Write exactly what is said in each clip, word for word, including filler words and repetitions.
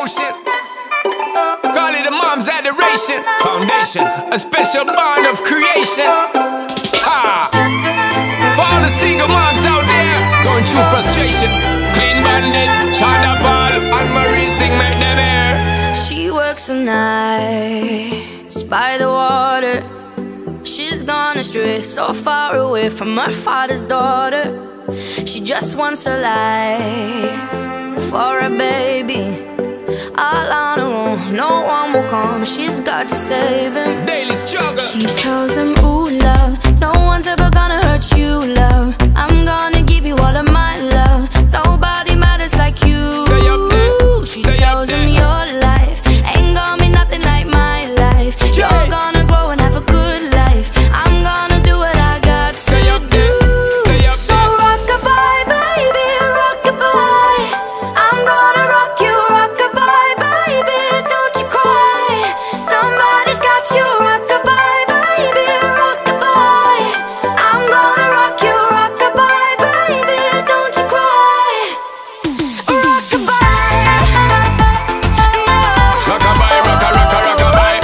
devotion. Call it a mom's adoration. Foundation, a special bond of creation. Ha! For all the single moms out there going through frustration, Clean Bandit, China Paul, and Marie thing make them air. She works the nights by the water. She's gone astray, so far away from her father's daughter. She just wants a life for a baby. All on her own, no one will come. She's got to save him. Daily struggle. She tells him, ooh, love, no one's ever gonna hurt you, love. I'm gonna give you all of my love. Nobody matters like you. Stay up there. She Stay tells up there. him your life ain't gonna be nothing like my life. Jay. You're gonna grow and have a good life. I'm gonna do what I got to Stay up there. Stay up So there. rock-a-bye, baby, rock-a-bye. I'm gonna rock you, rock-a-bye, baby, don't you cry. Somebody's got you, rock-a-bye, baby, rock-a-bye. I'm gonna rock you, rock-a-bye, baby, don't you cry. Rock-a-bye, no. Rock-a-bye, rocka, rocka, rock-a-bye.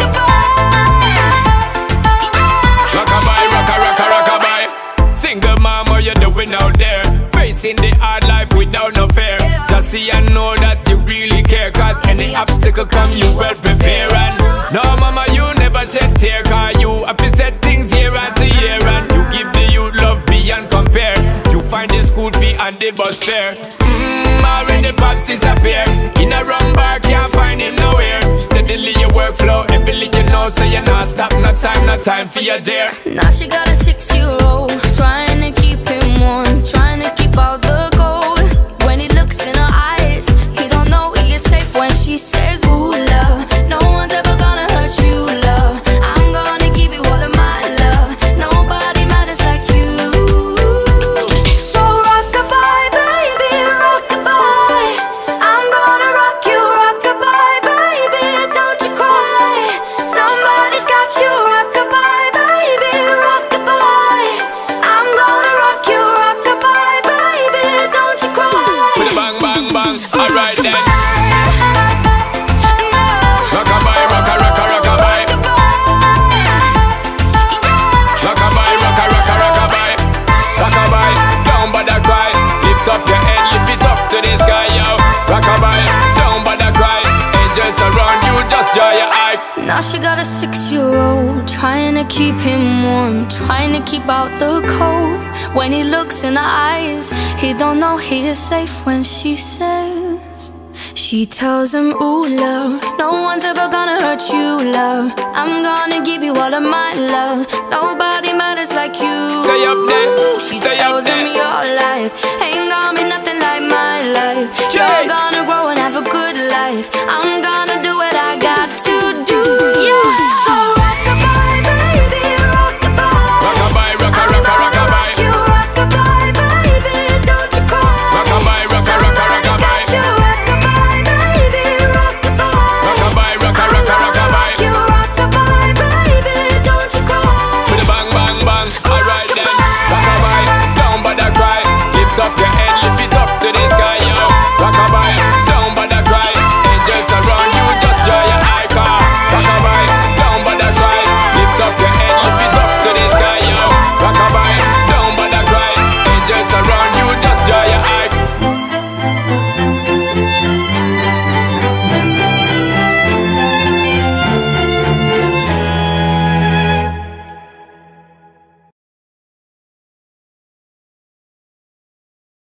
Rock-a-bye, rocka, rocka, rock-a-bye. Single mom, what you doing out there? Facing the hard life without no fear. Just see and know that you really care. Cause any obstacle come, you well prepare. And no mama, you never shed tear. Cause you have to set things year after year. And you give the youth love beyond compare. You find the school fee and the bus fare. Mmm, already pops disappear. In a wrong bar, can't find him nowhere. Steadily your workflow, everything you know. So you not stop, no time, no time for your dear. Now she got a six-year-old, trying to keep him warm, trying to keep out the cold. When he looks in her eyes, he don't know he is safe when she says, ooh, love, no one's ever gonna hurt you, love. I'm gonna give you all of my love. Nobody matters like you. So rock-a-bye, baby, rock-a-bye. I'm gonna rock you, rock-a-bye, baby, don't you cry. Somebody's got you, rock-a-bye, baby, rock-a-bye. I'm gonna rock you, rock-a-bye, baby, don't you cry. With a bang, bang, bang. Alright then. No. Rock-a-bye, rocka, rocka, rock-a-bye. Rock-a-bye, rocka, rocka, rock-a-bye. Rock-a-bye, don't bother cry. Lift up your head, lift it up to the sky, yo. Rock-a-bye, don't bother cry. Angels around you, just dry your eye. Now she got a six-year-old, trying to keep him warm, trying to keep out the cold. When he looks in her eyes, he don't know he is safe when she says. She tells him, ooh, love, no one's ever gonna hurt you, love. I'm gonna give you all of my love. Nobody matters like you. Stay up there, She stay tells up there. him your life ain't gonna be nothing like my life. Jay. You're gonna grow and have a good life. I'm